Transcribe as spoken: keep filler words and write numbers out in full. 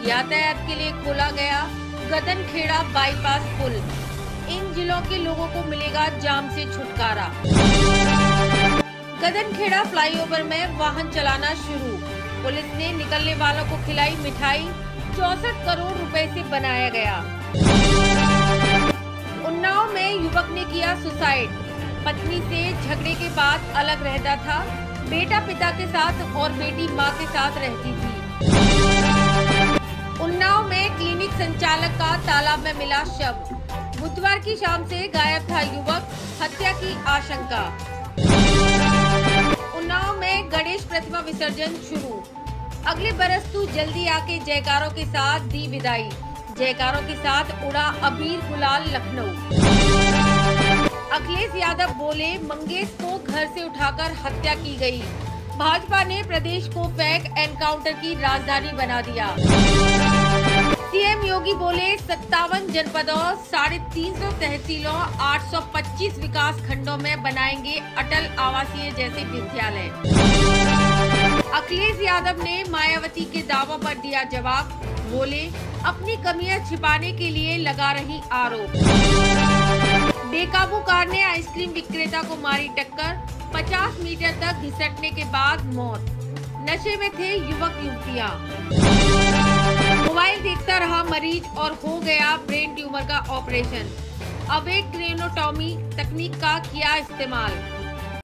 यातायात के लिए खोला गया गदनखेड़ा बाईपास पुल। इन जिलों के लोगों को मिलेगा जाम से छुटकारा। गदनखेड़ा फ्लाईओवर में वाहन चलाना शुरू। पुलिस ने निकलने वालों को खिलाई मिठाई। चौसठ करोड़ रुपए से बनाया गया। उन्नाव में युवक ने किया सुसाइड। पत्नी से झगड़े के बाद अलग रहता था। बेटा पिता के साथ और बेटी मां के साथ रहती थी। उन्नाव में क्लिनिक संचालक का तालाब में मिला शव। बुधवार की शाम से गायब था युवक, हत्या की आशंका। उन्नाव में गणेश प्रतिमा विसर्जन शुरू। अगले बरस तू जल्दी आके जयकारों के साथ दी विदाई। जयकारों के साथ उड़ा अबीर गुलाल लखनऊ। अखिलेश यादव बोले, मंगेश को घर से उठाकर हत्या की गई। भाजपा ने प्रदेश को फेक एनकाउंटर की राजधानी बना दिया। सीएम योगी बोले, सत्तावन जनपदों, साढ़े तीन सौ तहसीलों, आठ सौ पच्चीस विकास खंडों में बनाएंगे अटल आवासीय जैसे विद्यालय। अखिलेश यादव ने मायावती के दावों पर दिया जवाब। बोले, अपनी कमियां छिपाने के लिए लगा रही आरोप। बेकाबू कार ने आइसक्रीम विक्रेता को मारी टक्कर। पचास मीटर तक घिसटने के बाद मौत। नशे में थे युवक युवतियां। मोबाइल देखता रहा मरीज और हो गया ब्रेन ट्यूमर का ऑपरेशन। अब एक क्रेनोटॉमी तकनीक का किया इस्तेमाल।